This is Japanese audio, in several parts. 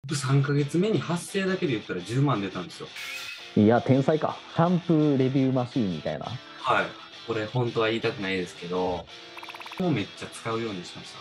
3ヶ月目に発生だけで言ったら10万出たんですよ。 いや、天才か。シャンプーレビューマシーンみたいな。 はい。これ本当は言いたくないですけど、もうめっちゃ使うようにしました。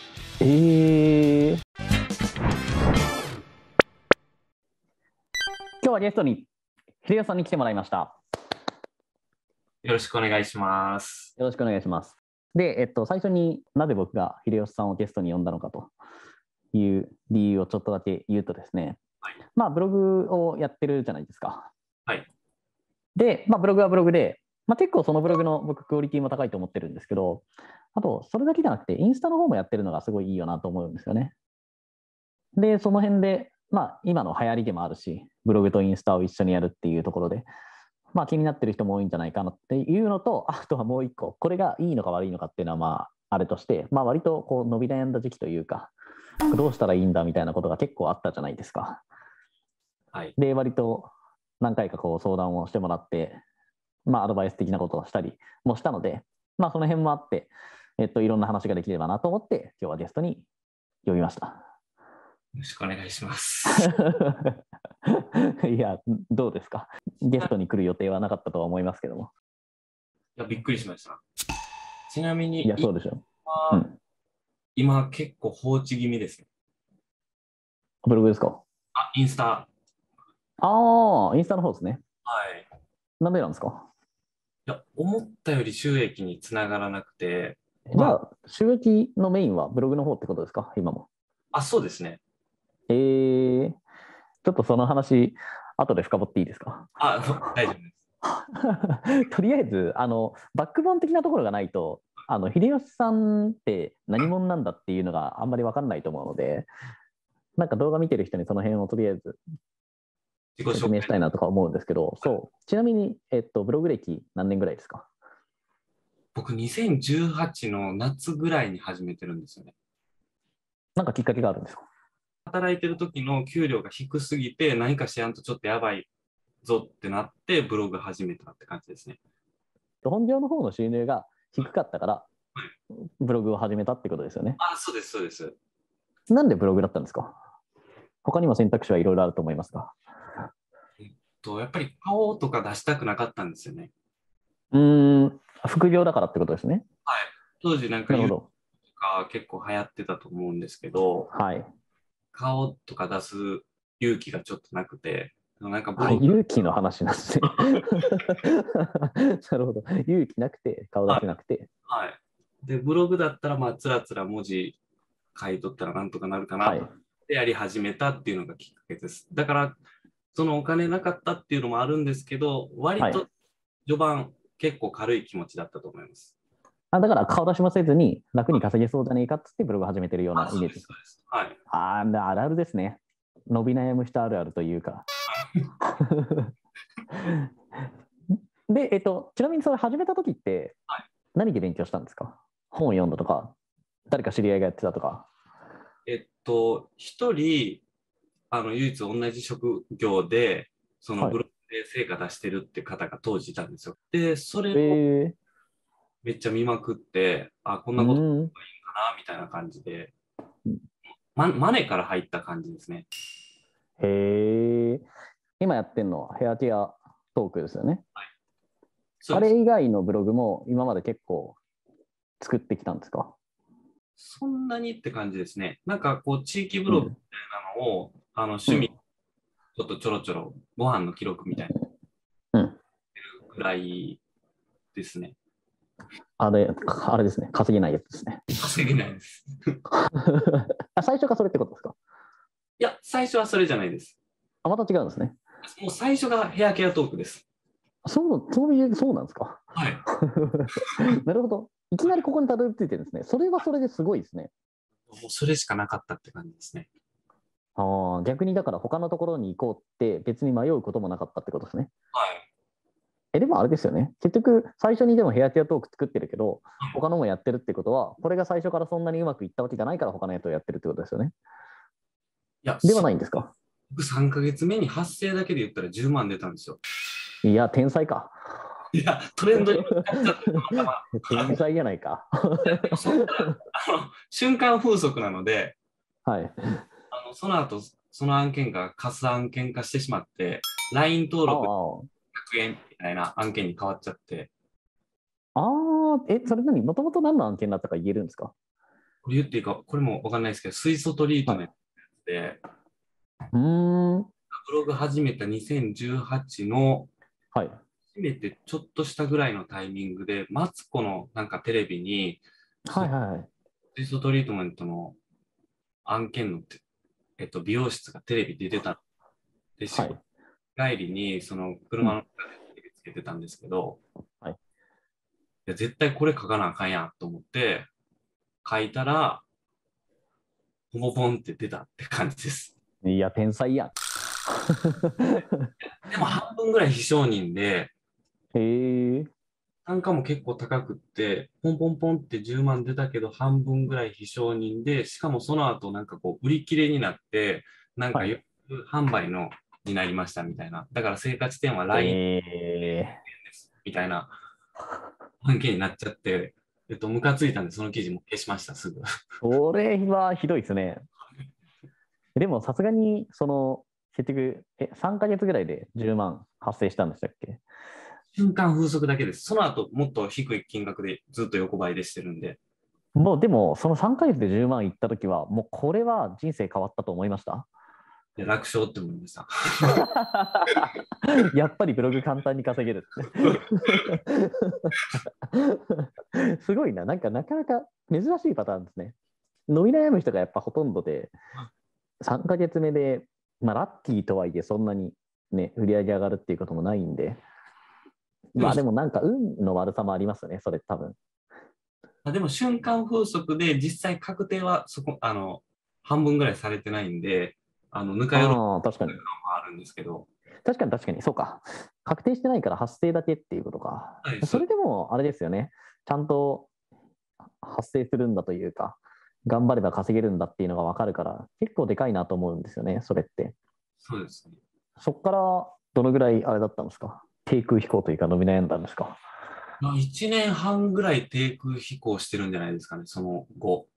今日はゲストに秀吉さんに来てもらいました。 よろしくお願いします。 よろしくお願いします。で、最初になぜ僕が秀吉さんをゲストに呼んだのかという理由をちょっとだけ言うとですね、 はい、 まあブログをやってるじゃないですか。 はい。 で、まあブログはブログで、結構そのブログの僕クオリティも高いと思ってるんですけど、あとそれだけじゃなくてインスタの方もやってるのがすごいいいよなと思うんですよね。で、その辺で、今の流行りでもあるし、ブログとインスタを一緒にやるっていうところで、気になってる人も多いんじゃないかなっていうのと、あとはもう一個、これがいいのか悪いのかっていうのはあれとして、割とこう伸び悩んだ時期というか、どうしたらいいんだみたいなことが結構あったじゃないですか。 はい。 で、割と何回かこう相談をしてもらって、アドバイス的なことをしたりもしたので、その辺もあって、いろんな話ができればなと思って、今日はゲストに呼びました。 よろしくお願いします。 いや、どうですか。ゲストに来る予定はなかったとは思いますけども。 いや、びっくりしました。ちなみに、 いや、そうでしょ。 今結構放置気味ですね。 ブログですか？ インスタ。 ああ、インスタの方ですね。 はい。 なんでなんですか？ いや、思ったより収益につながらなくて。 じゃあ、収益のメインはブログの方ってことですか、今も。 そうですね。 ちょっとその話、後で深掘っていいですか？ 大丈夫です。 とりあえず、バックボーン的なところがないと、秀吉さんって何者なんだっていうのがあんまり分かんないと思うので、なんか動画見てる人にその辺をとりあえず説明したいなとか思うんですけど、ちなみに、ブログ歴何年ぐらいですか？ 僕、2018の夏ぐらいに始めてるんですよね。 なんかきっかけがあるんですか？ 働いてる時の給料が低すぎて、何かしやんとちょっとやばいぞってなって、ブログ始めたって感じですね。 本業の方の収入が低かったから、ブログを始めたってことですよね。 そうです、そうです。 なんでブログだったんですか？他にも選択肢はいろいろあると思いますが。 やっぱり顔とか出したくなかったんですよね。 副業だからってことですね。 はい。当時なんか YouTube とか結構流行ってたと思うんですけど、 はい。 顔とか出す勇気がちょっとなくて、なんか勇気の話なんですね。なるほど。勇気なくて、顔出せなくて。 はい。で、ブログだったら、つらつら文字書いとったらなんとかなるかなってやり始めたっていうのがきっかけです。だから、そのお金なかったっていうのもあるんですけど、割と序盤、結構軽い気持ちだったと思います。 だから顔出しもせずに楽に稼げそうじゃねえかっつってブログ始めてるようなイメージです。 はい。 あるあるですね。伸び悩む人あるあるというか。で、ちなみにそれ始めた時って何で勉強したんですか？本を読んだとか、誰か知り合いがやってたとか。 一人、唯一同じ職業で、そのブログで成果出してるって方が当時いたんですよ。で、それをめっちゃ見まくって、こんなことがいいのかな、みたいな感じで、マネから入った感じですね。 今やってるのはヘアケアトークですよね。 はい。 あれ以外のブログも今まで結構作ってきたんですか？ そんなにって感じですね。なんかこう、地域ブログみたいなのを、趣味、ちょっとちょろちょろ、ご飯の記録みたいな、ぐらいですね。 あれですね。稼げないやつですね。 稼げないです。 最初がそれってことですか？ いや、最初はそれじゃないです。 また違うんですね。 もう最初がヘアケアトークです。 そうなんですか。 はい。 なるほど。いきなりここにたどり着いてるんですね。それはそれですごいですね。 もうそれしかなかったって感じですね。 逆にだから他のところに行こうって別に迷うこともなかったってことですね。 はい。 でもあれですよね。結局最初にでもヘアケアトーク作ってるけど、他のもやってるってことは、これが最初からそんなにうまくいったわけじゃないから他のやつをやってるってことですよね。 いや、 ではないんですか？ 僕3ヶ月目に発生だけで言ったら10万出たんですよ。 いや、天才か。 いや、トレンドに天才じゃないか。 瞬間風速なので、 はい。 その後、 その案件がカス案件化してしまって、LINE 登録あ 100円みたいな案件に変わっちゃって、 あ、ああ、それ何もともと何の案件だったか言えるんですか？ これ言っていいか、これもわかんないですけど、水素トリートはい。 メントで、 うーん。 ブログ始めた2018のはい。 初めてちょっとしたぐらいのタイミングで、マツコのなんかテレビに、 はいはいはい。 水素トリートメントの案件の美容室がテレビで出てた。で、仕事はい。 帰りに、そのうん。 車の中でテレビつけてたんですけど、 はい。 いや、絶対これ書かなあかんやんと思って、書いたら、ポポポンって出たって感じです。 いや、天才やん。 でも半分ぐらい非承認で、 へえ。 単価も結構高くって、ポンポンポンって10万出たけど、半分ぐらい非承認で、しかもその後なんかこう、売り切れになって、なんかはい。 予約販売のになりましたみたいな。だから生活点は LINE えですみたいな案件になっちゃって、ムカついたんで、その記事も消しました、すぐ。 それはひどいですね。でもさすがに、結局、3ヶ月ぐらいで10万発生したんでしたっけ？ 瞬間風速だけです。その後、もっと低い金額でずっと横ばいでしてるんで、 もうでも、その3ヶ月で10万いったときは、もうこれは人生変わったと思いました？ いや楽勝って思いました。 やっぱりブログ簡単に稼げるってすごいな。なんかなかなか珍しいパターンですね。伸び悩む人がやっぱほとんどで、3ヶ月目で、まあラッキーとはいえそんなにね、売り上げ上がるっていうこともないんで、 でも、 まあでもなんか運の悪さもありますよね、それ多分。 でも瞬間風速で実際確定は半分ぐらいされてないんで、ぬか喜びああ、確かに。 もあるんですけど、 確かに確かに、そうか。確定してないから発生だけっていうことか。 はい、 それでも、あれですよね。ちゃんと発生するんだというか、頑張れば稼げるんだっていうのが分かるから、結構でかいなと思うんですよね、それって。 そうですね。 そこからどのぐらいあれだったんですか？低空飛行というか伸び悩んだんですか？ まあ、1年半ぐらい低空飛行してるんじゃないですかね、その後。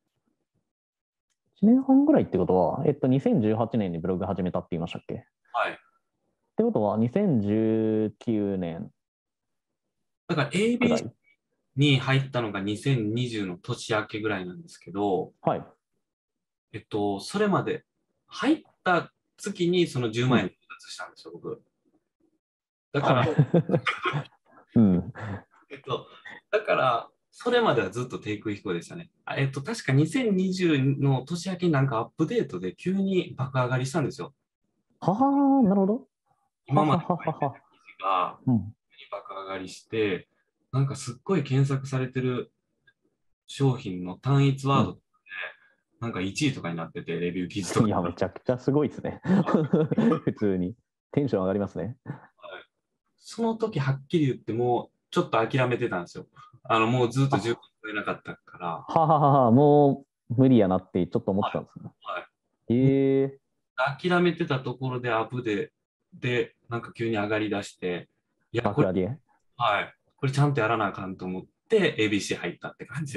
1年半ぐらいってことは、2018年にブログ始めたって言いましたっけ？っはい。 てことは、2019年だからくら ABC い。 に入ったのが2020の年明けぐらいなんですけど、 はい。 それまで入った月にその10万円到うん。 達したんですよ、僕。だかはい。 ら、 うん。 えっと、だから、それまではずっと低空飛行でしたね。確か2020の年明けになんかアップデートで急に爆上がりしたんですよ。 はは、なるほど。はは今までははは。 記事がうん。 爆上がりして、なんかすっごい検索されてる商品の単一ワードで、 うん。 なんか1位とかになってて、レビュー記事とか。 いや、めちゃくちゃすごいですね。普通に。テンション上がりますね。 その時はっきり言っても、ちょっと諦めてたんですよ。もうずっと10分あ、 超えなかったから。 はははは、もう無理やなってちょっと思ってたんですね。 はい。 ええ、 諦めてたところでアップで、なんか急に上がり出して、いや、これ、 爆上げ。 はい。これちゃんとやらなあかんと思って、ABC 入ったって感じです。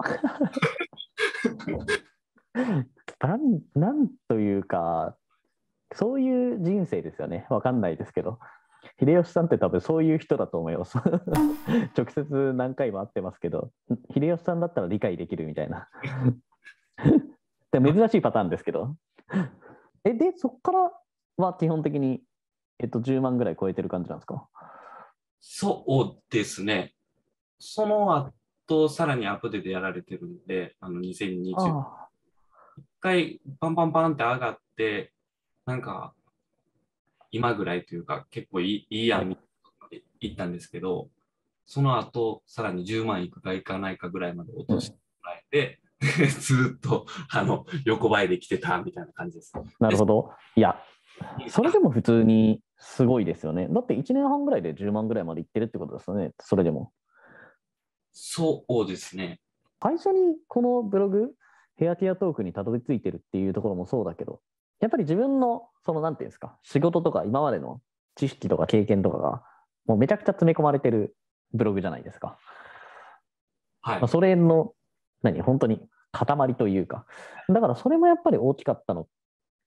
なんというか、そういう人生ですよね。わかんないですけど。秀吉さんって多分そういう人だと思います。直接何回も会ってますけど、秀吉さんだったら理解できるみたいな。で珍しいパターンですけど。で、そこからは基本的に、10万ぐらい超えてる感じなんですか？ そうですね。その後、さらにアップデートやられてるんで、2020。 あ一回パンパンパンって上がって、なんか今ぐらいというか結構いいあ、はい。 やんまで行ったんですけど、その後、さらに10万いくかいかないかぐらいまで落としてうん。 もらえて、ずっと横ばいで来てたみたいな感じです。で、 なるほど。いや、それでも普通にすごいですよね。だって1年半ぐらいで10万ぐらいまでいってるってことですよね。それでも。 そうですね。 最初にこのブログ、ヘアケアトークにたどり着いてるっていうところもそうだけど、やっぱり自分の、なんていうんですか、仕事とか今までの知識とか経験とかが、もうめちゃくちゃ詰め込まれてるブログじゃないですか。 はい。 まあ、それの、本当に塊というか。だからそれもやっぱり大きかったの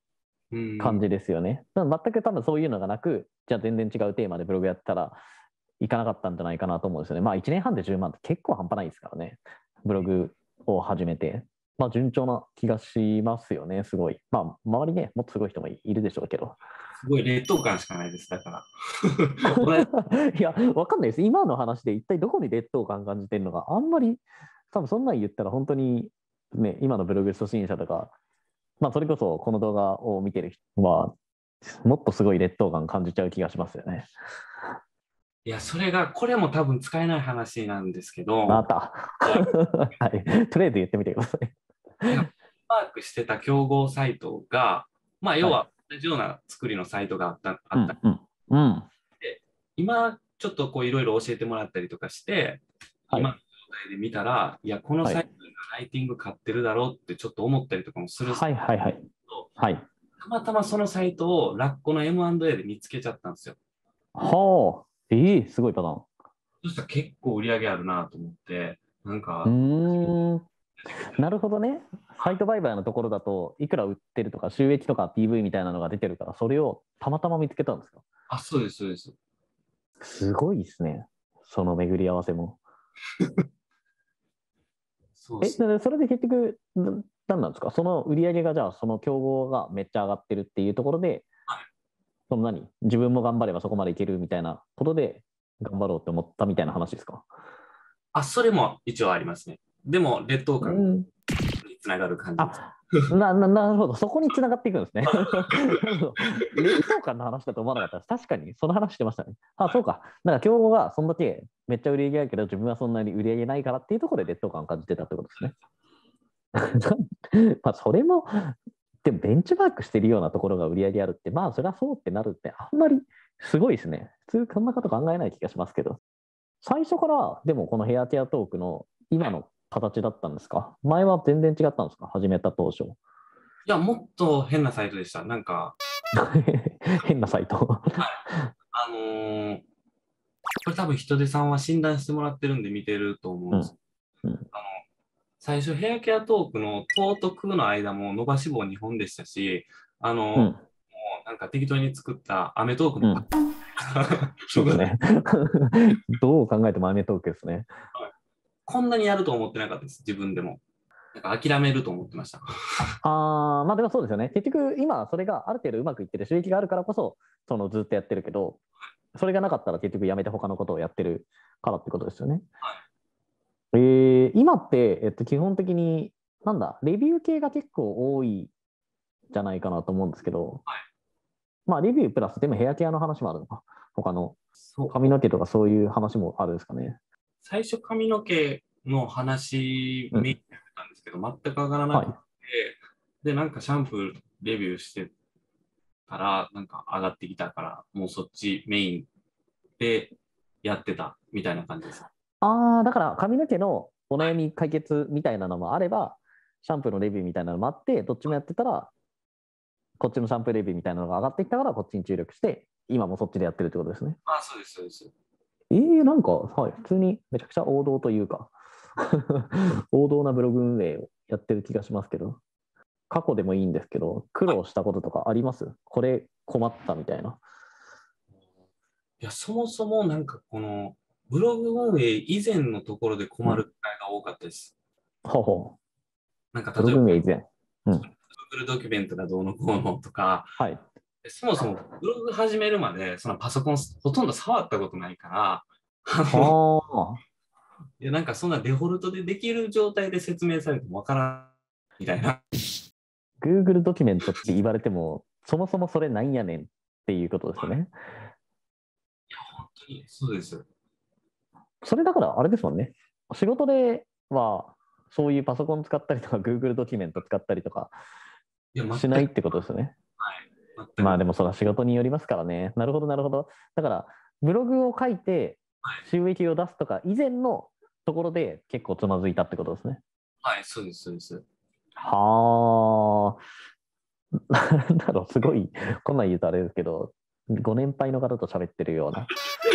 感じですよね。全く多分そういうのがなく、じゃあ全然違うテーマでブログやったらいかなかったんじゃないかなと思うんですよね。まあ1年半で10万って結構半端ないですからね。ブログを始めて。まあ順調な気がしますよね、すごい。まあ周りね、もっとすごい人もいるでしょうけど。 すごい劣等感しかないです、だから。 いや、わかんないです。今の話で一体どこに劣等感感じてるのか、あんまり、多分そんなん言ったら本当にね、今のブログ初心者とか、まあそれこそこの動画を見てる人は、もっとすごい劣等感感じちゃう気がしますよね。 いや、それが、これも多分使えない話なんですけど、 また。はい。とりあえず言ってみてください。 マークしてた競合サイトが、まあ、要はい。 は同じような作りのサイトがあったうん、うん、うん。 で、今、ちょっとこういろいろ教えてもらったりとかして、 はい。 今の状態で見たら、いや、このはい。 サイトがライティング買ってるだろうってちょっと思ったりとかもするんですはい、はい、はい。 けど、 はい。 たまたまそのサイトをラッコの M&A で見つけちゃったんですよ。 はあ。すごいパターン。 そしたら結構売り上げあるなと思って、なんうか、 ーん。なるほどね。サイト売買のところだと、いくら売ってるとか、収益とか PV みたいなのが出てるから、それをたまたま見つけたんですか？ あ、そうです、そうです。 すごいですね。その巡り合わせも。 そうです。 でそれで結局、何なんですか？その売り上げがじゃあ、その競合がめっちゃ上がってるっていうところで、その自分も頑張ればそこまでいけるみたいなことで、頑張ろうって思ったみたいな話ですか？ あ、それも一応ありますね。でも、劣等感うん。 につながる感じです。 あ、なるほど。そこに繋がっていくんですね。なるほど。劣等感の話だと思わなかったです。確かに、その話してましたね。あ、そうか。なんか、競合がそんだけめっちゃ売り上げあるけど、自分はそんなに売り上げないからっていうところで劣等感を感じてたってことですね。まあ、それも、でもベンチマークしてるようなところが売り上げあるって、まあ、それはそうってなるって、あんまりすごいですね。普通、こんなこと考えない気がしますけど。最初から、でもこのヘアケアトークの今の形だったんですか？前は全然違ったんですか？始めた当初。 いや、もっと変なサイトでした。なんか、 変なサイト。 あのーこれ多分人手さんは診断してもらってるんで見てると思うんです。 うん。うん。 あの、最初ヘアケアトークのトとクの間も伸ばし棒2本でしたし、 うん。 なんか適当に作ったアメトークのパうん。そうですね。どう考えてもアメトークですね。 こんなにやると思ってなかったです、自分でも。なんか諦めると思ってました。 まあでもそうですよね。結局、今それがある程度うまくいってて収益があるからこそ、ずっとやってるけど、それがなかったら結局やめて他のことをやってるからってことですよね。今って、基本的に、レビュー系が結構多いじゃないかなと思うんですけど、まあレビュープラスでもヘアケアの話もあるのか。他のそう。 髪の毛とかそういう話もあるんですかね。 最初髪の毛の話うん。 メインでやってたんですけど、全く上がらなくて、 はい。 で、なんかシャンプーレビューしてたら、なんか上がってきたから、もうそっちメインでやってたみたいな感じです。 だから髪の毛のお悩み解決みたいなのもあれば、シャンプーのレビューみたいなのもあって、どっちもやってたら、こっちのシャンプーレビューみたいなのが上がってきたから、こっちに注力して、今もそっちでやってるってことですね。 あ、そうです、そうです。 なんか、はい、普通にめちゃくちゃ王道というか王道なブログ運営をやってる気がしますけど、過去でもいいんですけど、苦労したこととかあります？これ困ったみたいな。 いや、そもそもなんかこの、ブログ運営以前のところで困るうん。 機会が多かったです。 ほうほう。ブロなんか例えば、 グ運営以前。うん。 Google ドキュメントがどうのこうのとか、 はい。 そもそもブログ始めるまで、そのパソコンほとんど触ったことないから、 はあ。 いや、なんかそんなデフォルトでできる状態で説明されてもわからんみたいな。 Google ドキュメントって言われても、そもそもそれなんやねんっていうことですよね。 本当にそうです。 それだからあれですもんね。仕事では、そういうパソコン使ったりとか、Google ドキュメント使ったりとかいや、全く、 しないってことですよね。 はい、全く。 まあでもそれは仕事によりますからね。なるほど、なるほど。だから、ブログを書いて収益を出すとか以前のところで結構つまずいたってことですね。 はい、そうです、そうです。 はあ。なんだろう、すごい、こんなん言うとあれですけど、ご年配の方と喋ってるような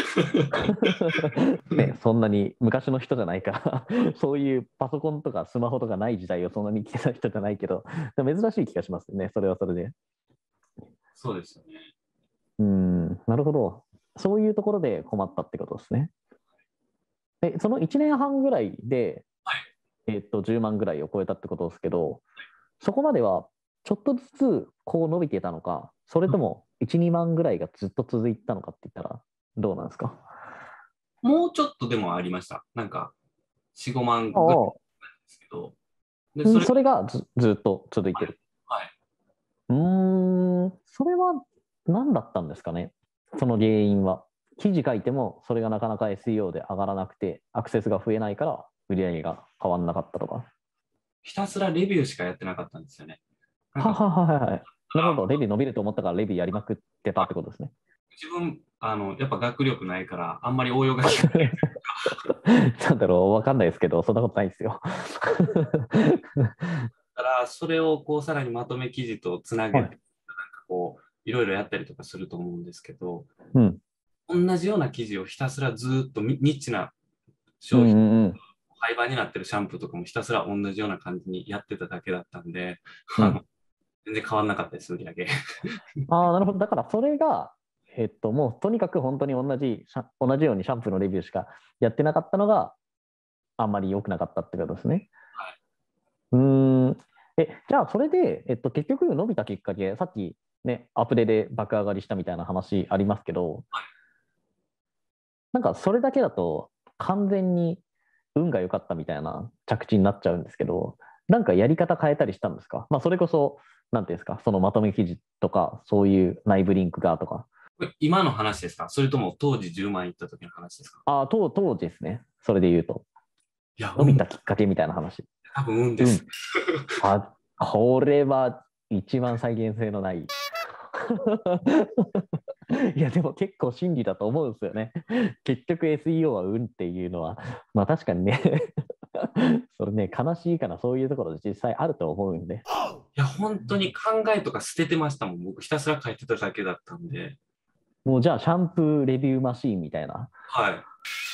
ね、そんなに昔の人じゃないからそういうパソコンとかスマホとかない時代をそんなに来てた人じゃないけど、珍しい気がしますね、それはそれで。 そうですよね。 なるほど。そういうところで困ったってことですね。その1年半ぐらいで、 はい。 10万ぐらいを超えたってことですけど、そこまではちょっとずつこう伸びてたのか、それとも1、2万ぐらいがずっと続いたのかって言ったらどうなんですか？ もうちょっとでもありました。なんか、4、5万ぐらいあですけど、で、 あ、 それ、 それがずっと続いてる。 はい。 それは何だったんですかね、その原因は。記事書いても、それがなかなか SEO で上がらなくて、アクセスが増えないから、売り上げが変わらなかったとか。 ひたすらレビューしかやってなかったんですよね。なんか、 はははははい。なるほど。レビュー伸びると思ったから、レビューやりまくってたってことですね。 自分、やっぱ学力ないから、あんまり応用が効かない。 なんだろう、わかんないですけど、そんなことないですよ。 から、それをこう、さらにまとめ記事とつなげて、 はい。 なんかこう、いろいろやったりとかすると思うんですけど、 うん。 同じような記事をひたすらずっとニッチなうん商品、 うんうん。 廃盤になってるシャンプーとかもひたすら同じような感じにやってただけだったんで、 うん。 全然変わんなかったです、売り上げ。 ああ、なるほど。だからそれが、もうとにかく本当に同じようにシャンプーのレビューしかやってなかったのがあんまり良くなかったってことですね。うーん。じゃあそれで、結局伸びたきっかけ、さっきね、アプデで爆上がりしたみたいな話ありますけど、なんかそれだけだと完全に運が良かったみたいな着地になっちゃうんですけど、なんかやり方変えたりしたんですか？まあそれこそ、なんていうんですか、そのまとめ記事とか、そういう内部リンクがとか。 これ今の話ですか？それとも当時10万いった時の話ですか？ 当時ですね。それで言うと。 いや、 伸びたきっかけみたいな話。 多分運です。 うん。これは一番再現性のない。いや、でも結構真理だと思うんですよね。結局 SEO は運っていうのは、まあ確かにね、それね、悲しいかな、そういうところで実際あると思うんで。 いや、本当に考えとか捨ててましたもん。僕ひたすら書いてただけだったんで。 もうじゃあ、シャンプーレビューマシーンみたいな。 はい。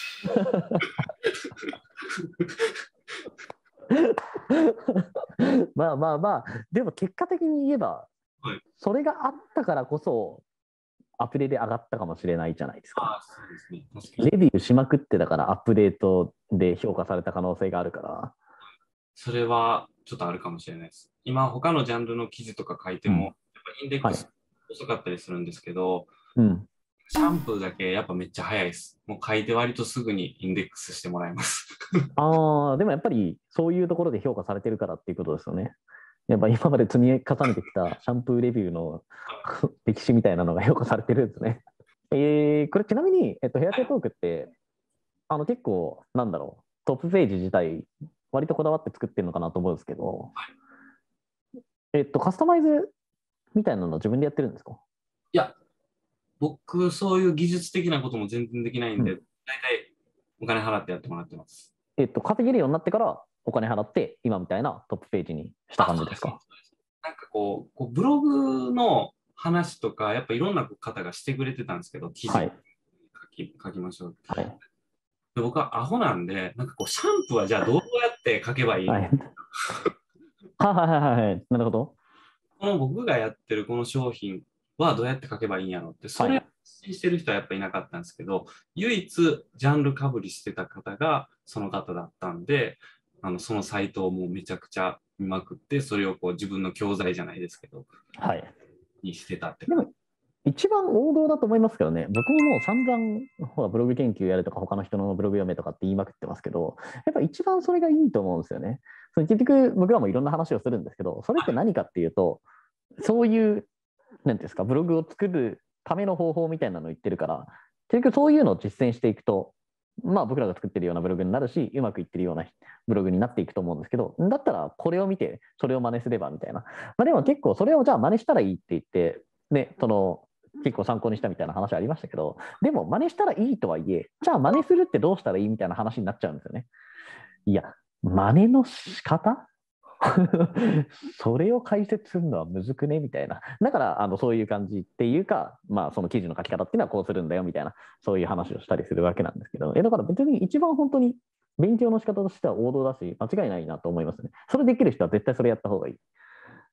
まあまあまあ、でも結果的に言えば、 はい。 それがあったからこそ、アプデで上がったかもしれないじゃないですか。 ああ、そうですね。確かに。 レビューしまくってたからアップデートで評価された可能性があるから。 それはちょっとあるかもしれないです。今、他のジャンルの記事とか書いても、 うん。 やっぱインデッはい。 クス遅かったりするんですけど、 うん。 シャンプーだけやっぱめっちゃ早いです。もう書いて割とすぐにインデックスしてもらいます。 ああ、でもやっぱりそういうところで評価されてるからっていうことですよね。やっぱ今まで積み重ねてきたシャンプーレビューの歴史みたいなのが評価されてるんですね。これちなみに、ヘアケアトークって、結構、なんだろう、トップページ自体、割とこだわって作ってるのかなと思うんですけど、カスタマイズみたいなの自分でやってるんですか？ いや、僕、そういう技術的なことも全然できないんで、 うん。 大体お金払ってやってもらってます。 稼げるようになってからお金払って、今みたいなトップページにしたあ、そうです、そう感じですか？ です。なんかこうブログの話とか、やっぱいろんな方がしてくれてたんですけど、記事はい。 書きましょう。 はい。 で僕はアホなんで、なんかこう、シャンプーはじゃあどうやって書けばいいの？ はい。はいはいはいはい。なるほど。 この僕がやってるこの商品はどうやって書けばいいんやろって、それをはい。 発信してる人はやっぱいなかったんですけど、唯一ジャンルかぶりしてた方がその方だったんで、そのサイトをもうめちゃくちゃ見まくって、それをこう自分の教材じゃないですけど、 はい。 にしてたって感じ。 でも、一番王道だと思いますけどね、僕ももう散々、ほら、ブログ研究やるとか、他の人のブログ読めとかって言いまくってますけど、やっぱ一番それがいいと思うんですよね。その結局、僕らもいろんな話をするんですけど、それって何かっていうと、そういう、なんていうんですか、ブログを作るための方法みたいなのを言ってるから、結局そういうのを実践していくと、まあ僕らが作ってるようなブログになるし、うまくいってるようなブログになっていくと思うんですけど、だったらこれを見て、それを真似すればみたいな。まあ、でも結構それをじゃあ真似したらいいって言って、ね、結構参考にしたみたいな話ありましたけど、でも真似したらいいとはいえ、じゃあ真似するってどうしたらいいみたいな話になっちゃうんですよね。いや、真似の仕方それを解説するのはむずくねみたいな。だからそういう感じっていうか、まあ、その記事の書き方っていうのはこうするんだよみたいな、そういう話をしたりするわけなんですけど、だから別に一番本当に勉強の仕方としては王道だし、間違いないなと思いますね。それできる人は絶対それやった方がいい。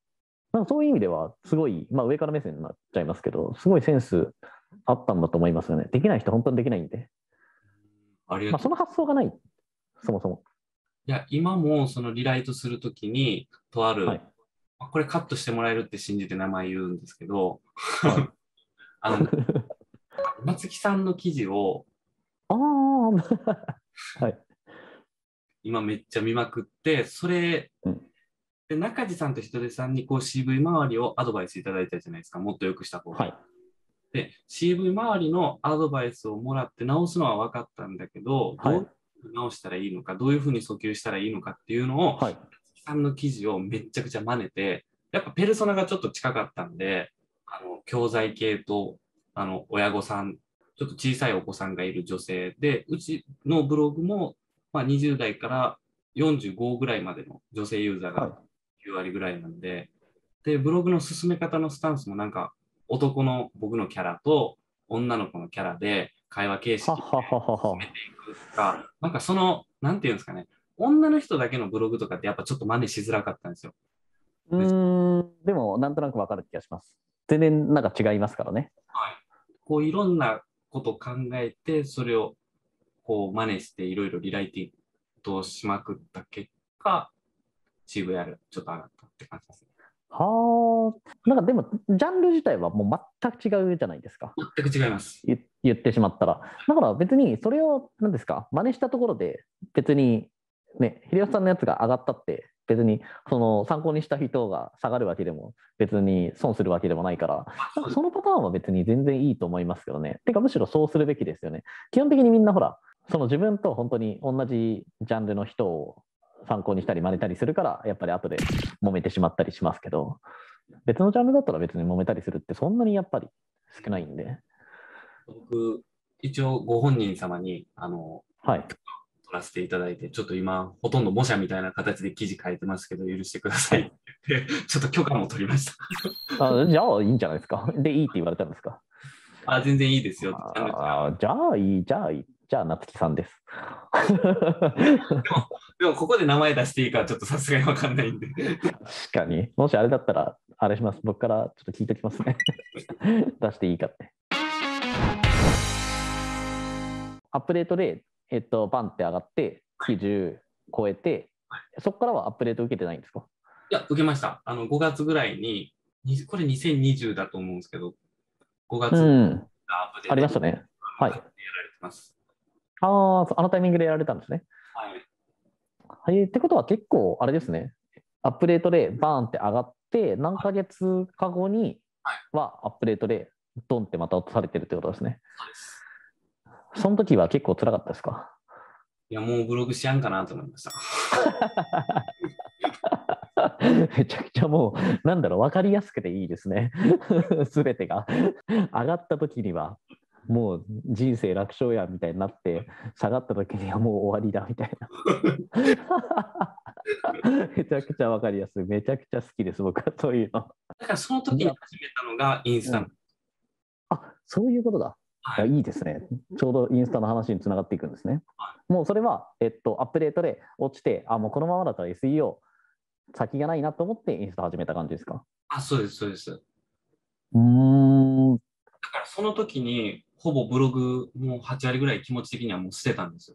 なんかそういう意味では、すごい、まあ上から目線になっちゃいますけど、すごいセンスあったんだと思いますよね。できない人、本当にできないんで。まあ、 ありがとう。 その発想がない、そもそも。 いや、今もそのリライトするときに、とある、 はい。 これカットしてもらえるって信じて名前言うんですけど、 はい。 あの、松木さんの記事をああ、はい。 今めっちゃ見まくって、それうん。 で、中地さんと人手さんにこう CV 周りをアドバイスいただいたじゃないですか。もっと良くした方がいい。 はい。 で、CV 周りのアドバイスをもらって直すのは分かったんだけど、 はい。 どういうふうに直したらいいのか、どういうふうに訴求したらいいのかっていうのを、 はい。 さんの記事をめっちゃくちゃ真似て、やっぱペルソナがちょっと近かったんで、教材系と、親御さん、ちょっと小さいお子さんがいる女性で、うちのブログも、まあ、20代から45ぐらいまでの女性ユーザーがはい。 9割ぐらいなんで、で、ブログの進め方のスタンスもなんか、男の僕のキャラと女の子のキャラで会話形式ではははは進めては。 いくとか、なんかその、なんていうんですかね、女の人だけのブログとかってやっぱちょっと真似しづらかったんですよ。 うで、 ーん、でも、なんとなくわかる気がします。全然なんか違いますからね。 はい、こういろんなことを考えて、それをこう真似していろいろリライティングをしまくった結果、CVR ちょっと上がったって感じですね。 はあ。なんかでも、ジャンル自体はもう全く違うじゃないですか。 全く違います。 言ってしまったら。だから別にそれを、何ですか、真似したところで、別に、ね、秀吉さんのやつが上がったって、別にその参考にした人が下がるわけでも、別に損するわけでもないから、なんかそのパターンは別に全然いいと思いますけどね。てかむしろそうするべきですよね。基本的にみんなほら、その自分と本当に同じジャンルの人を参考にしたり真似たりするから、やっぱり後で揉めてしまったりしますけど、別のジャンルだったら別に揉めたりするってそんなにやっぱり少ないんで。 僕、一応ご本人様に、 はい。 取らせていただいて、ちょっと今、ほとんど模写みたいな形で記事書いてますけど、許してくださいってはい。 言って、ちょっと許可も取りました。 じゃあいいんじゃないですか。で、いいって言われたんですか。 あ、全然いいですよって。ちゃんとじゃあいい、じゃあいい。じゃあ、夏木さんです。 でも、ここで名前出していいかちょっとさすがにわかんないんで。 確かに。もしあれだったら、あれします。僕からちょっと聞いておきますね。出していいかって。アップデートで、バンって上がって、90超えて、そこからはアップデート受けてないんですか？ いや、受けました。5月ぐらいに、これ2020だと思うんですけど、5月うん。 アップデートありましたね。はい。 やられてます。 あのタイミングでやられたんですね。 はい。 はい、ってことは結構、あれですね。アップデートでバーンって上がって、何ヶ月か後にはい。 はアップデートでドンってまた落とされてるってことですね。 そうです。 その時は結構辛かったですか？ いや、もうブログしやんかなと思いました。 めちゃくちゃもう、なんだろう、分かりやすくていいですね。すべてが。上がった時には、もう人生楽勝やみたいになって、下がった時にはもう終わりだみたいな。めちゃくちゃ分かりやすい。めちゃくちゃ好きです、僕はそういうの。 だからその時に始めたのがインスタ。 うん、あ、そういうことだ。いや、 はい。 いいですね。ちょうどインスタの話につながっていくんですね。もうそれは、アップデートで落ちて、あ、もうこのままだったら SEO 先がないなと思ってインスタ始めた感じですか？ あ、そうです、そうです。だうーん。 からその時に、ほぼブログもう8割ぐらい気持ち的にはもう捨てたんですよ。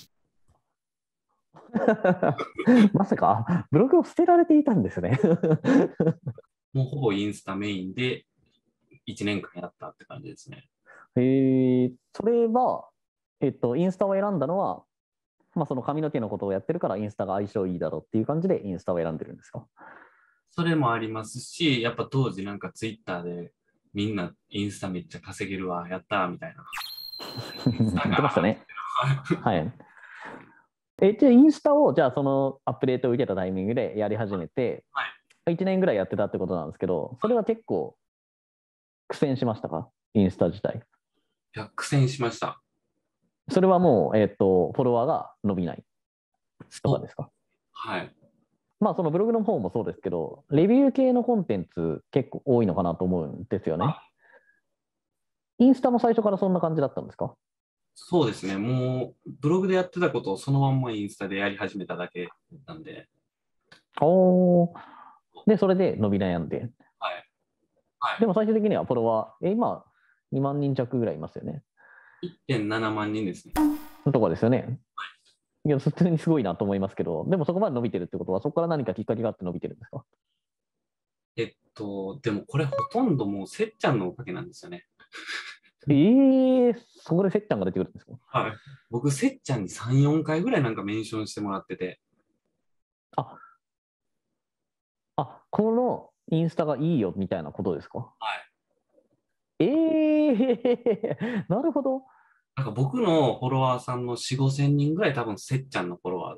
まさか、ブログを捨てられていたんですね。 もうほぼインスタメインで1年間やったって感じですね。 それは、インスタを選んだのは、まあ、その髪の毛のことをやってるからインスタが相性いいだろうっていう感じでインスタを選んでるんですか？ それもありますし、やっぱ当時なんかツイッターでみんなインスタめっちゃ稼げるわ、やったーみたいな。インスタ言ってましたが、 ね。はい。じゃあインスタを、じゃあそのアップデートを受けたタイミングでやり始めて、 はい。 1年ぐらいやってたってことなんですけど、それは結構苦戦しましたか？インスタ自体。 いや、苦戦しました。 それはもう、フォロワーが伸びないとそう。 かですか？ はい。 まあ、そのブログの方もそうですけど、レビュー系のコンテンツ結構多いのかなと思うんですよね。インスタも最初からそんな感じだったんですか？ そうですね。もう、ブログでやってたことをそのまんまインスタでやり始めただけなんで、 おー。 で、それで伸び悩んで。 はい。はでも最終的にはフォロワー、今、2万人弱ぐらいいますよね。 い。1.7万人ですね。 のとこですよね。いや、普通にすごいなと思いますけど、でもそこまで伸びてるってことは、そこから何かきっかけがあって伸びてるんですか？ でもこれほとんどもうせっちゃんのおかげなんですよね。 そこでせっちゃんが出てくるんですか？ はい。僕、せっちゃんに3、4回ぐらいなんかメンションしてもらってて、 あ、このインスタがいいよみたいなことですか？ はい。 なるほど。 なんか僕のフォロワーさんの4、5千人ぐらい多分せっちゃんのフォロワーです。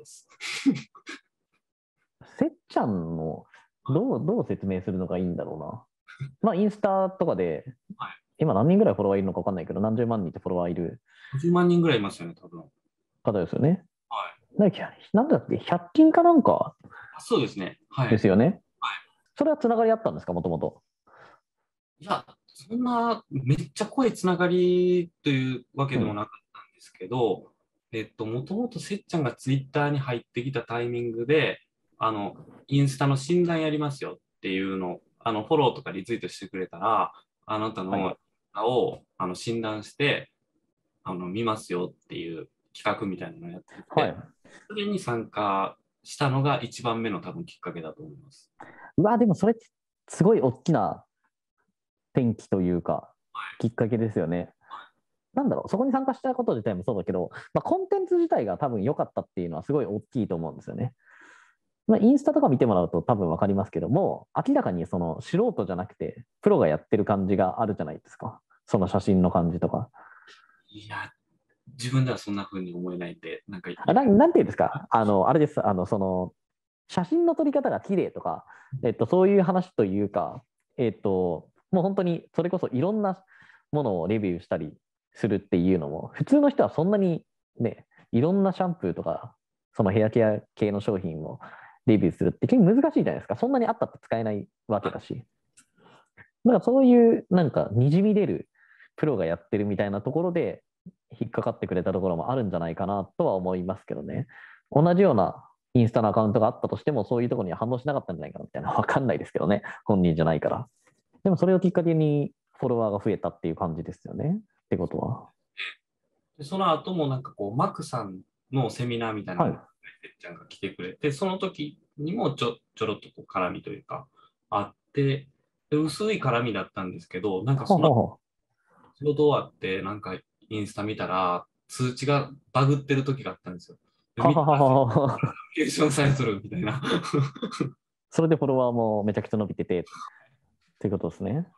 せっちゃんの、どう説明するのがいいんだろうな。まあ、インスタとかで、 はい。 今何人ぐらいフォロワーいるのか分かんないけど、何十万人ってフォロワーいる 50万人ぐらいいますよね、多分。 方ですよね。 はい。 なんだっけ、100均かなんかあ、そうですね。はい。 ですよね。 はい。 それはつながりあったんですか、もともと。 いや、そんなめっちゃ濃いつながりというわけうん。 でもなかったんですけど、もともとせっちゃんがツイッターに入ってきたタイミングで、インスタの診断やりますよっていうの、フォローとかリツイートしてくれたら、あなたはい。 のを診断して、見ますよっていう企画みたいなのをやってて、 はい。 それに参加したのが一番目の多分きっかけだと思います。 うわ、でもそれ、すごい大きな転機というか、きっかけですよね。なんだろう、そこに参加したこと自体もそうだけど、まあ、コンテンツ自体が多分良かったっていうのはすごい大きいと思うんですよね。まあ、インスタとか見てもらうと多分分かりますけども、明らかにその素人じゃなくて、プロがやってる感じがあるじゃないですか。その写真の感じとか。 いや、自分ではそんな風に思えないんで、なんかなんていうんですか、あれです、写真の撮り方が綺麗とか、そういう話というか、もう本当にそれこそいろんなものをレビューしたりするっていうのも、普通の人はそんなにね、いろんなシャンプーとか、そのヘアケア系の商品をレビューするって結構難しいじゃないですか。そんなにあったって使えないわけだし。だからそういうなんかにじみ出るプロがやってるみたいなところで引っかかってくれたところもあるんじゃないかなとは思いますけどね。同じようなインスタのアカウントがあったとしても、そういうところには反応しなかったんじゃないかなみたいな、わかんないですけどね。本人じゃないから。でもそれをきっかけにフォロワーが増えたっていう感じですよね。ってことは。 でその後もなんかこう、マクさんのセミナーみたいなのに、 はい。 てっちゃんが来てくれて、その時にもちょろっとこう絡みというか、あって、で薄い絡みだったんですけど、なんかそのほうほうほ仕事終わって、なんかインスタ見たら、通知がバグってる時があったんですよ。でう。は見たら、 はははは。 ノケーションさえするみたいな。 それでフォロワーもめちゃくちゃ伸びててっていうことですね。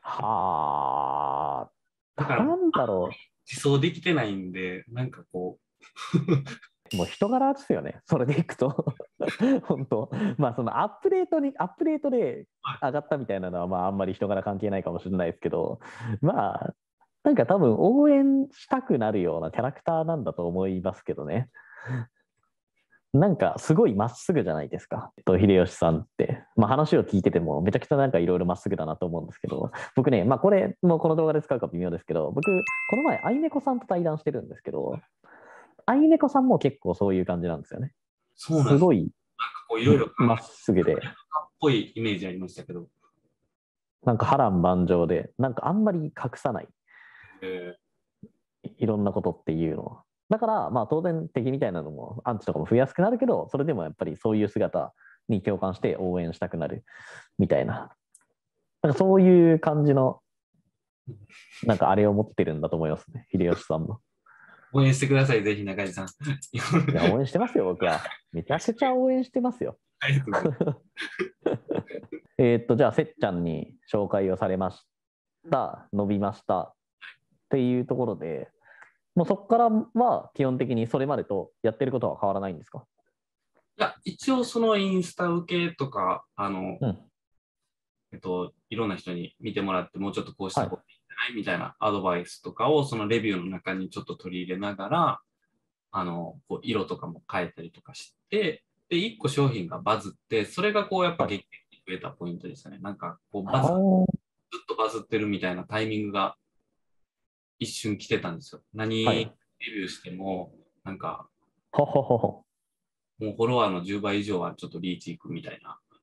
はあ。 だから、 なんだろ自走できてないんで、なんかこう。もう人柄ですよね。それでいくと。本当。まあそのアップデートで上がったみたいなのはまああんまり人柄関係ないかもしれないですけど、まあなんか多分応援したくなるようなキャラクターなんだと思いますけどね。なんかすごいまっすぐじゃないですか。秀吉さんって。まあ話を聞いててもめちゃくちゃなんかいろいろまっすぐだなと思うんですけど、僕ね、まあこれもうこの動画で使うか微妙ですけど、僕この前アイネコさんと対談してるんですけど、アイネコさんも結構そういう感じなんですよね。 そうなんです。 すごいなんかこういろいろかまっすぐで、 っこいいイメージありましたけど、 なんか波乱万丈で、なんかあんまり隠さない、 えいろんなことっていうのを。だから、まあ当然敵みたいなのも、アンチとかも増えやすくなるけど、それでもやっぱりそういう姿に共感して応援したくなるみたいな。なんかそういう感じの、なんかあれを持ってるんだと思いますね、秀吉さんも。 応援してください、ぜひ中井さん。 いや、応援してますよ、僕は。めちゃくちゃ応援してますよ。 ありがとうございます。 じゃあ、せっちゃんに紹介をされました、伸びましたっていうところで、もうそこからは基本的にそれまでとやってることは変わらないんですか？ いや、一応そのインスタ受けとか、 うん。 いろんな人に見てもらって、もうちょっとこうしはい。 た方がいいんじゃないみたいなアドバイスとかを、そのレビューの中にちょっと取り入れながら、こう色とかも変えたりとかして、で、一個商品がバズって、それがこうやっぱはい。 劇的に増えたポイントでしたね。なんかこうずっはとバズってるみたいなタイミングが一瞬来てたんですよ。 あ。は何レい。 ビューしても、なんかほほほほ。 もうフォロワーの10倍以上はちょっとリーチいくみたいな。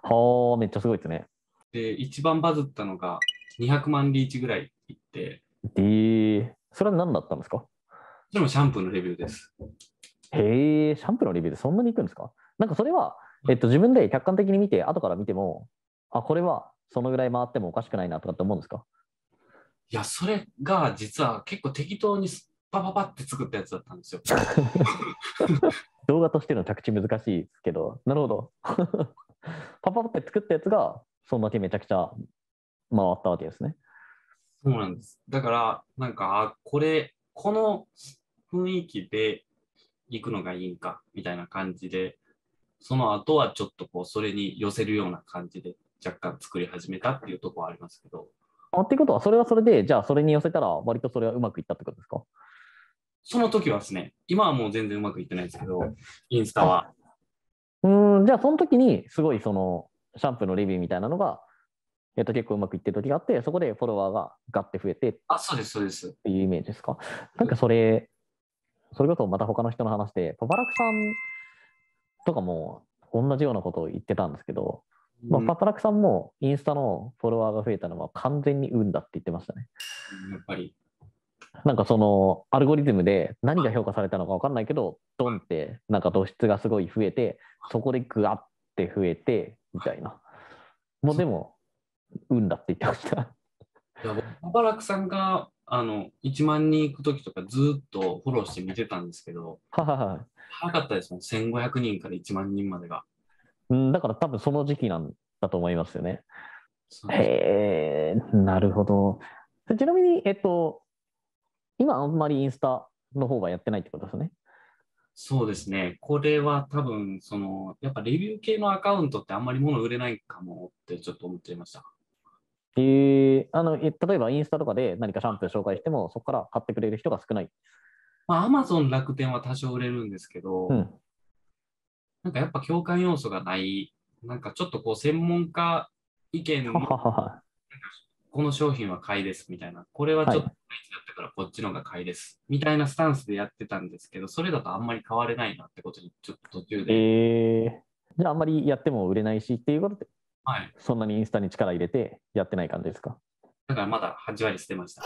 はあ、めっちゃすごいですね。 で、一番バズったのが200万リーチぐらいいって、 それは何だったんですか？ それもシャンプーのレビューです。 へえ、シャンプーのレビューでそんなに行くんですか？なんかそれは、自分で客観的に見て、後から見ても、あ、これはそのぐらい回ってもおかしくないなとかって思うんですか？ いや、それが実は結構適当にパパパって作ったやつだったんですよ。 動画としての着地難しいですけど、なるほど。パパって作ったやつが、そんだけめちゃくちゃ回ったわけですね。 そうなんです。だから、なんか、この雰囲気で行くのがいいんか、みたいな感じで、その後はちょっとこう、それに寄せるような感じで若干作り始めたっていうところはありますけど、 っていうことは、それはそれで、じゃあそれに寄せたら、割とそれはうまくいったってことですか？ その時はですね、今はもう全然うまくいってないんですけど、インスタは。 あ、じゃあその時に、すごいその、シャンプーのレビューみたいなのが、結構うまくいってる時があって、そこでフォロワーがガッて増えてっあ、そうです、そうです。 ていうイメージですか？なんかそれこそまた他の人の話で、パパラクさんとかも同じようなことを言ってたんですけど、まあ、 うん、 パパラクさんもインスタのフォロワーが増えたのは完全に運だって言ってましたね。 やっぱり。 なんかそのアルゴリズムで何が評価されたのか分かんないけど、ドンってなんか露出がすごい増えて、そこでグワって増えてみたいな。もうでも、運だって言ってました。 いや、僕パパラクさんが、1万人行く時とかずっとフォローして見てたんですけど、 ははは。 早かったですもん。1500人から1万人までが。 だから多分その時期なんだと思いますよね。 そうです。 へえ、なるほど。ちなみに、今あんまりインスタの方はやってないってことですね。 そうですね。これは多分、やっぱレビュー系のアカウントってあんまり物売れないかもってちょっと思っていました。 例えばインスタとかで何かシャンプー紹介しても、そこから買ってくれる人が少ない。 まあ、アマゾン楽天は多少売れるんですけど、 うん。 なんかやっぱ共感要素がない、なんかちょっとこう専門家意見のはははは。 この商品は買いですみたいな、これはちょっとはい。 買いだったからこっちのが買いですみたいなスタンスでやってたんですけど、それだとあんまり変われないなってことにちょっと途中で、 じゃああんまりやっても売れないしっていうことで、 はい。 そんなにインスタに力入れてやってない感じですか？ だからまだ8割捨てました。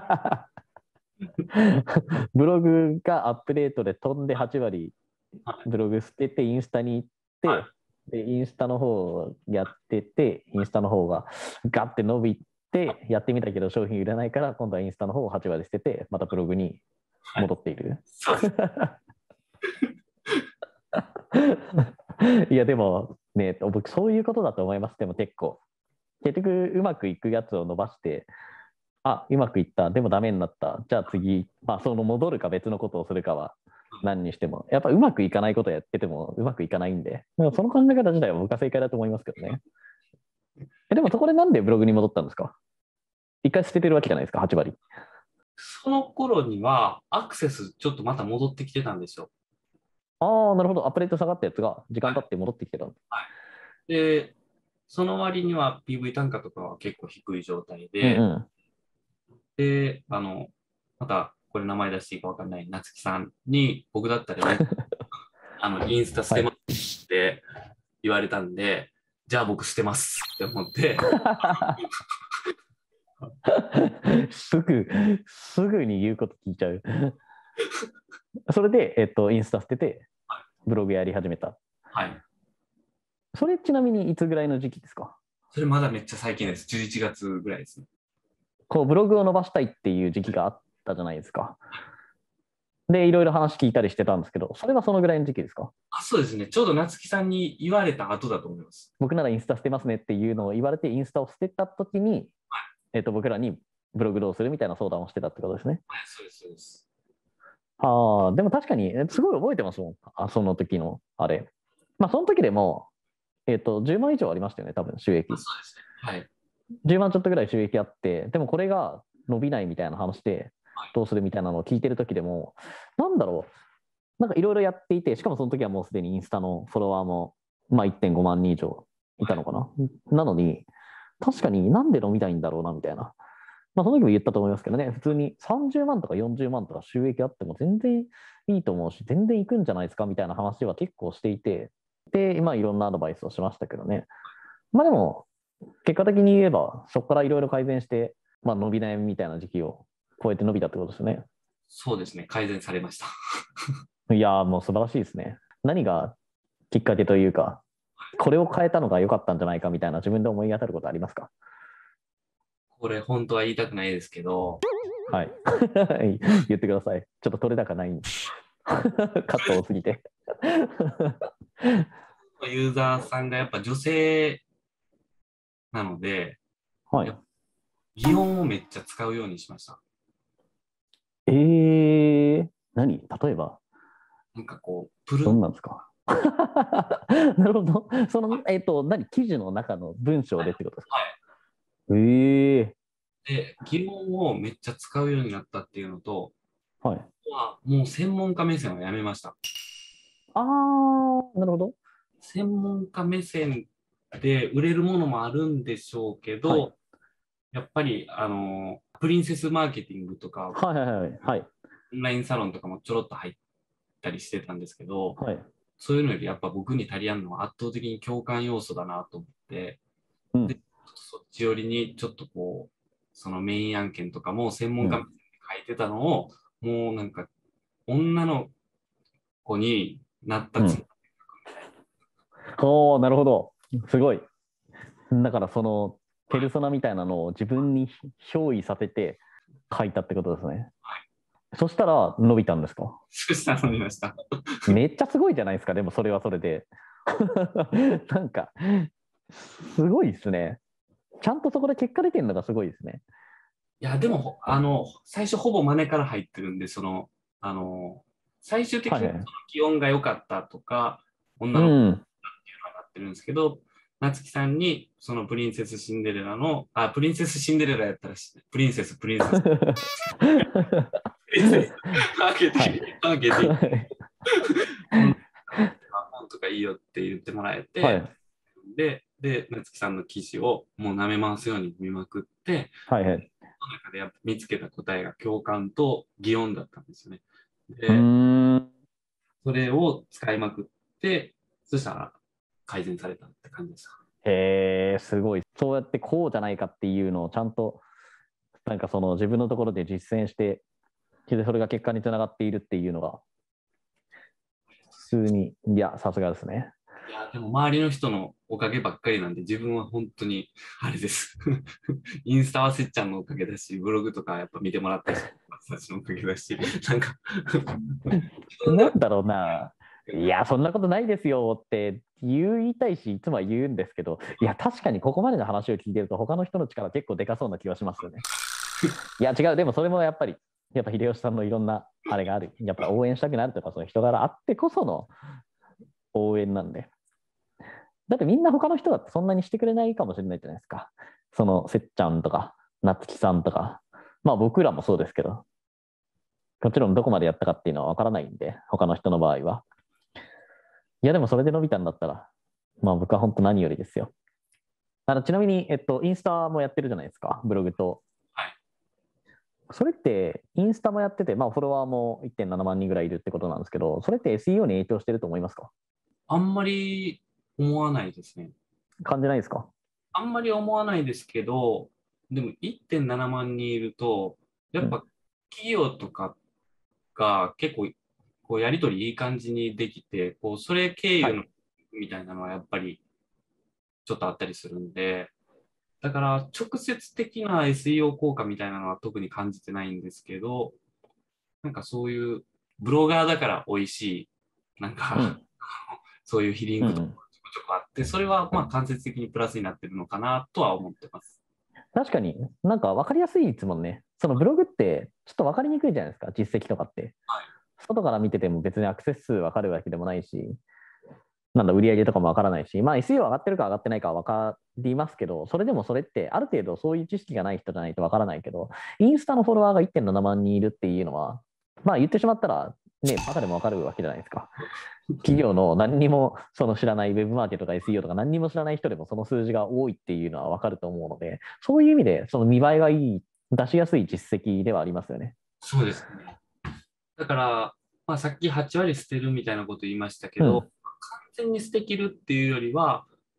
ブログがアップデートで飛んで8割はい。 ブログ捨ててインスタに行って、 はい。 でインスタの方やってて、インスタの方がガッて伸びて、やってみたけど商品売れないから、今度はインスタの方を8割捨てて、またブログにはい。 戻っている。 そうです。 いや、でもね、僕そういうことだと思います。でも結構。結局、うまくいくやつを伸ばして、あ、うまくいった、でもダメになった、じゃあ次、まあ、その戻るか別のことをするかは何にしても、やっぱうまくいかないことをやっててもうまくいかないんで、でもその考え方自体は僕は正解だと思いますけどね。でもそこでなんでブログに戻ったんですか？一回捨ててるわけじゃないですか、8割。 その頃にはアクセスちょっとまた戻ってきてたんですよ。 ああ、なるほど。アップデート下がったやつが時はい。 間経って戻ってきてた。 はい。で、その割には PV 単価とかは結構低い状態で、 うんうん。 で、またこれ名前出していいかわかんない夏木さんに僕だったらインスタ捨はい。 てますって言われたんで、じゃあ僕捨てますって思って、 すぐに言うこと聞いちゃう。それで、インスタ捨てて、ブログやり始めた。 はい。 それちなみにいつぐらいの時期ですか？ それまだめっちゃ最近です。11月ぐらいですね。 こうブログを伸ばしたいっていう時期があったじゃないですか。で、いろいろ話聞いたりしてたんですけど、それはそのぐらいの時期ですか？ あ、そうですね。ちょうど夏木さんに言われた後だと思います。 僕ならインスタ捨てますねっていうのを言われて、インスタを捨てた時に、僕らにブログどうするみたいな相談をしてたってことですね。 はい、そうです、そうです。 ああ、でも確かに、すごい覚えてますもん。その時の、あれ。まあ、その時でも、10万以上ありましたよね、多分収あ、 益。 そうですね。はい。 10万ちょっとぐらい収益あって、でもこれが伸びないみたいな話で、 はい。 どうするみたいなのを聞いてる時でも、なんだろう、なんかいろいろやっていて、しかもその時はもうすでにインスタのフォロワーも、まあ、1.5万人以上いたのかな。なのに、確かになんで飲みたいんだろうな、みたいな。まあ、その時も言ったと思いますけどね、普通に30万とか40万とか収益あっても全然いいと思うし、全然いくんじゃないですかみたいな話は結構していて、で、まあ、いろんなアドバイスをしましたけどね。 まあでも、結果的に言えば、そこからいろいろ改善して、まあ伸び悩みみたいな時期を超えて伸びたってことですね。 そうですね、改善されました。 いやー、もう素晴らしいですね。何がきっかけというか、これを変えたのが良かったんじゃないかみたいな自分で思い当たることありますか？ これ本当は言いたくないですけど、 はい。言ってください。ちょっと取れ高ないんで。カット多すぎて。 ユーザーさんがやっぱ女性なので、 はい。 やっぱ擬音をめっちゃ使うようにしました。 何例えば、 なんかこう、プル、 どんなんですか？なるほど。その、記事の中の文章でってことですか？ はええい。で、擬音をめっちゃ使うようになったっていうのと、 はい。 もう専門家目線はやめました。 あー、なるほど。 専門家目線で売れるものもあるんでしょうけはい。 ど、やっぱり、プリンセスマーケティングとか、 はいはいはい。はい。 オンラインサロンとかもちょろっと入ったりしてたんですけど、 はい。 そういうのよりやっぱ僕に足りやんのは圧倒的に共感要素だなと思って、で、 うん。 そっち寄りにちょっとこう、そのメイン案件とかも専門家目うん。 線で書いてたのを、もうなんか女の子になったつもうん。おー、なるほど。すごい。だからその、ペルソナみたいなのを自分に憑依させて書いたってことですね。そしたら伸びたんですか？ そしたら飲みました。 めっちゃすごいじゃないですか、でもそれはそれで。なんか、すごいですね。ちゃんとそこで結果出てるのがすごいですね。 いや、でも、最初ほぼ真似から入ってるんで、あの、最終的にそのはいはい。 気温が良かったとか、女の子ってうん。 いうのはなってるんですけど、夏木さんに、そのプリンセスシンデレラの、プリンセスシンデレラやったらプリンセス、プリンセス、プリンセス、マーケティング、 はい。 マーケティング、女の子が本とかいいよって言ってもらえて、 はい。 で、夏木さんの記事をもう舐め回すように見まくって、 はいはい。 その中でやっぱ見つけた答えが共感と擬音だったんですよね。 うーで、 ん。 それを使いまくって、そしたら改善されたって感じですか。 へえ、すごい。そうやってこうじゃないかっていうのをちゃんと、なんかその自分のところで実践して、でそれが結果につながっているっていうのが、普通に、いや、さすがですね。 いや、でも周りの人のおかげばっかりなんで、自分は本当に、あれです。インスタはせっちゃんのおかげだし、ブログとかやっぱ見てもらった人たちのおかげだし、なんか自分が、 なんだろうな。いや、そんなことないですよって言いたいし、いつもは言うんですけど、いや、確かにここまでの話を聞いてると、他の人の力結構でかそうな気がしますよね。いや、違う、でもそれもやっぱ秀吉さんのいろんなあれがある。やっぱ応援したくなるとか、その人柄あってこその応援なんで。だってみんな他の人だってそんなにしてくれないかもしれないじゃないですか。その、せっちゃんとか、なつきさんとか、まあ僕らもそうですけど、もちろんどこまでやったかっていうのはわからないんで、他の人の場合は。いや、でもそれで伸びたんだったら、まあ僕は本当何よりですよ。ちなみに、インスタもやってるじゃないですか、ブログと。 はい、 それって、インスタもやってて、まあフォロワーも1.7万人ぐらいいるってことなんですけど、それって SEO に影響してると思いますか？ あんまり思わないですね。 感じないですか？ あんまり思わないですけど、でも1.7万人いると、やうん。 っぱ企業とかが結構こうやりとりいい感じにできて、こうそれ経由のはい。 みたいなのはやっぱりちょっとあったりするんで、だから直接的な SEO 効果みたいなのは特に感じてないんですけど、なんかそういうブロガーだから美味しい、なんかうん。 そういうヒリンクとかうんうん。 ちょこちょこあって、それはまあ間接的にプラスになってるのかなとは思ってます。 確かになんか分かりやすいですもんね。そのブログってちょっと分かりにくいじゃないですか、実績とかって。 はい。 外から見てても別にアクセス数分かるわけでもないし、なんだ、売り上げとかも分からないし、まあ SEO 上がってるか上がってないかは分かりますけど、それでもそれってある程度そういう知識がない人じゃないと分からないけど、インスタのフォロワーが1.7万人いるっていうのは、まあ言ってしまったら、ね、バカでも分かるわけじゃないですか。企業の何にもその知らないウェブマーケットとか SEO とか何にも知らない人でもその数字が多いっていうのは分かると思うので、そういう意味でその見栄えがいい、出しやすい実績ではありますよね。 そうですね。だから、まあ、さっき8割捨てるみたいなこと言いましたけど、 うん。 完全に捨てきるっていうよりは、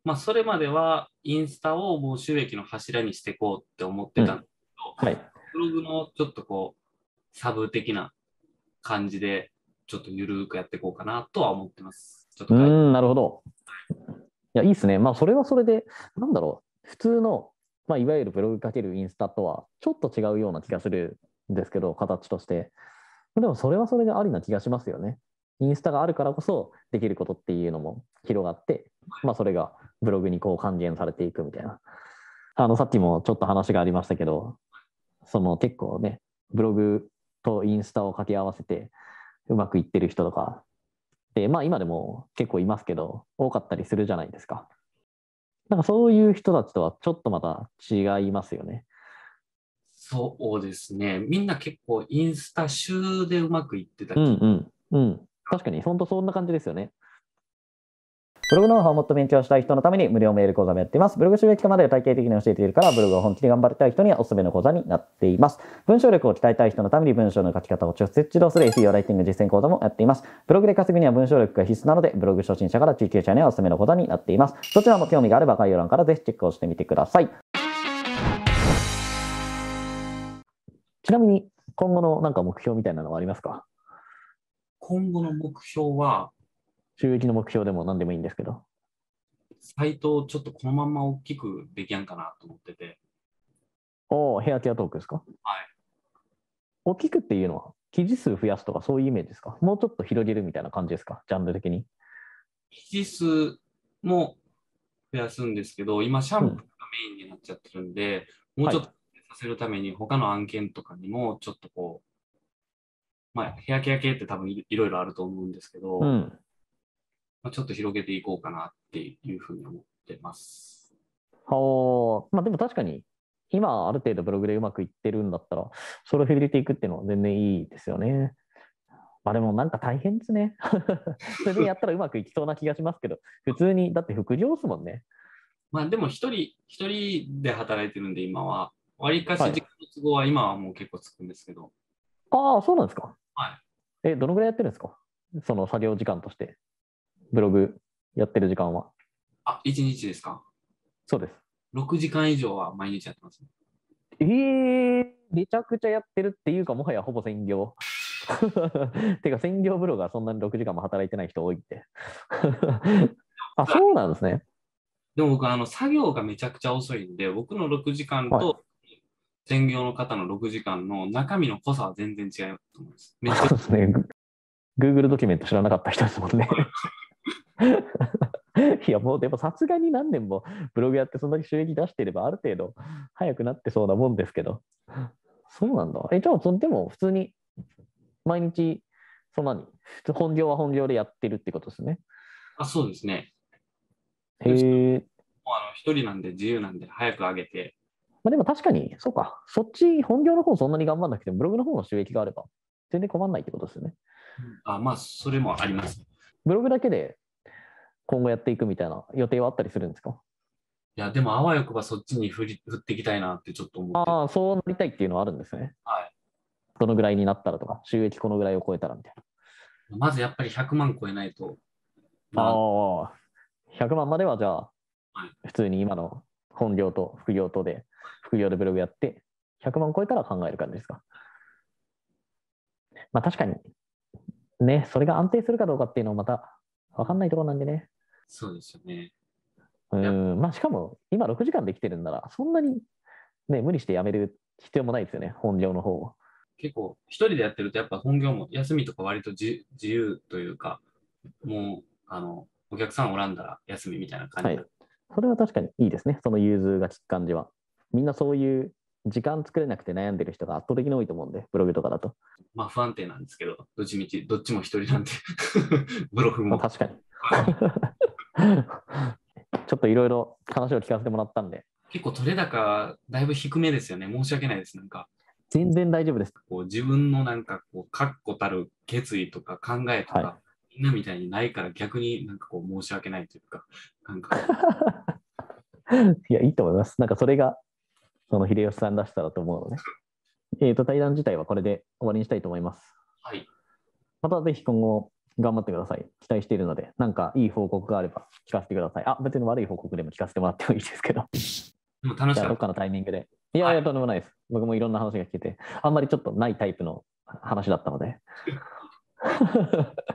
まあ、それまではインスタをもう収益の柱にしていこうって思ってたんですけど、 はい。 ブログのちょっとこう、サブ的な感じで、ちょっとゆるくやっていこうかなとは思ってます。ちょっとなるほど。いや、いいですね。まあ、それはそれで、なんだろう、普通の、まあ、いわゆるブログかけるインスタとはちょっと違うような気がするんですけど、形として。でも、それはそれでありな気がしますよね。インスタがあるからこそできることっていうのも広がって、まあ、それがブログにこう還元されていくみたいな。さっきもちょっと話がありましたけど、その結構ね、ブログとインスタを掛け合わせてうまくいってる人とかで、まあ今でも結構いますけど、多かったりするじゃないですか。なんかそういう人たちとはちょっとまた違いますよね。 そうですね。みんな結構インスタ週でうまくいってた気。 うんうん。うん。確かに、本当そんな感じですよね。ブログノウハウをもっと勉強したい人のために無料メール講座もやっています。ブログ収益化まで体系的に教えているから、ブログを本気で頑張りたい人にはおすすめの講座になっています。文章力を鍛えたい人のために文章の書き方を直接指導する SEO ライティング実践講座もやっています。ブログで稼ぐには文章力が必須なので、ブログ初心者から中級者にはおすすめの講座になっています。どちらも興味があれば概要欄からぜひチェックをしてみてください。ちなみに、今後のなんか目標みたいなのはありますか？ 今後の目標は、 収益の目標でも何でもいいんですけど。 サイトをちょっとこのまま大きくできやんかなと思ってて。 おー、ヘアケアトークですか？ はい。 大きくっていうのは、記事数増やすとかそういうイメージですか？もうちょっと広げるみたいな感じですか？ジャンル的に。 記事数も増やすんですけど、今シャンプーがうん。 メインになっちゃってるんで、もうはい。 ちょっとさせるために他の案件とかにもちょっとこう、まあ、ヘアケア系って多分いろいろあると思うんですけど、 うん。 まあ、ちょっと広げていこうかなっていうふうに思ってます。 はあ、まあでも確かに、今ある程度ブログでうまくいってるんだったら、それを広げていくっていうのは全然いいですよね。まあでもなんか大変ですね。それでやったらうまくいきそうな気がしますけど、普通に、だって副業ですもんね。 まあでも一人で働いてるんで今は、わりかはい。 し時間の都合は今はもう結構つくんですけど、 ああ、そうなんですか。 はい。 どのぐらいやってるんですか？その作業時間として、ブログやってる時間は。 あ、1日ですか？ そうです。 6 時間以上は毎日やってますね。 めちゃくちゃやってるっていうか、もはやほぼ専業。てか、専業ブロガーそんなに6時間も働いてない人多いって。あ、そうなんですね。 でも僕、作業がめちゃくちゃ遅いんで、僕の6時間はい。 と専業の方の6時間の中身の濃さは全然違うと思います。めっちゃ、 そうですね。Google ドキュメント知らなかった人ですもんね。いや、もうでもさすがに何年もブログやってそんだけ収益出してればある程度早くなってそうなもんですけど。そうなんだ。じゃあ、でも普通に毎日、そんなに、本業は本業でやってるってことですね。 あ、そうですね。 へえ。 もう一人なんで自由なんで早く上げて、 まあでも確かに、そうか。そっち、本業の方そんなに頑張んなくても、ブログの方の収益があれば、全然困んないってことですよね。 あ、まあ、それもあります。 ブログだけで今後やっていくみたいな予定はあったりするんですか？ いや、でもあわよくばそっちに振っていきたいなってちょっと思ってて。 ああ、そうなりたいっていうのはあるんですね。 はい。 どのぐらいになったらとか、収益このぐらいを超えたらみたいまずやっぱり100万超えないと、 な。 まああ、100万まではじゃあ、 あ、はい、 普通に今の本業と副業とで、副業でブログやって、100万超えたら考える感じですか？まあ確かに、ね、それが安定するかどうかっていうのはまた分かんないところなんでね。 そうですよね。 まあしかも、今6時間できてるんなら、そんなにね、無理してやめる必要もないですよね、本業の方を。 結構一人でやってるとやっぱ本業も休みとか割と自由というか、もう、お客さんおらんだら休みみたいな感はい。 じだ。 それは確かにいいですね、その融通が利く感じは。みんなそういう時間作れなくて悩んでる人が圧倒的に多いと思うんで、ブログとかだと。 まあ不安定なんですけど、どっちみち、どっちも一人なんでブログも。 まあ、確かに。ちょっといろいろ話を聞かせてもらったんで、 結構取れ高だいぶ低めですよね。申し訳ないです。なんか、 全然大丈夫です。 こう自分のなんかこう、確固たる決意とか考えとはい。 か、みんなみたいにないから逆になんかこう申し訳ないというか、なんか、 いや、いいと思います。なんかそれが、その秀吉さんらしさだと思うので、対談自体はこれで終わりにしたいと思います。 はい。 またぜひ今後、 頑張ってください。期待しているので、なんかいい報告があれば聞かせてください。あ、別に悪い報告でも聞かせてもらってもいいですけど。 でも楽しかった。 じゃあどっかのタイミングで。いやいや、とんでもないです。僕もいろんな話が聞けて、あんまりちょっとないタイプの話だったので。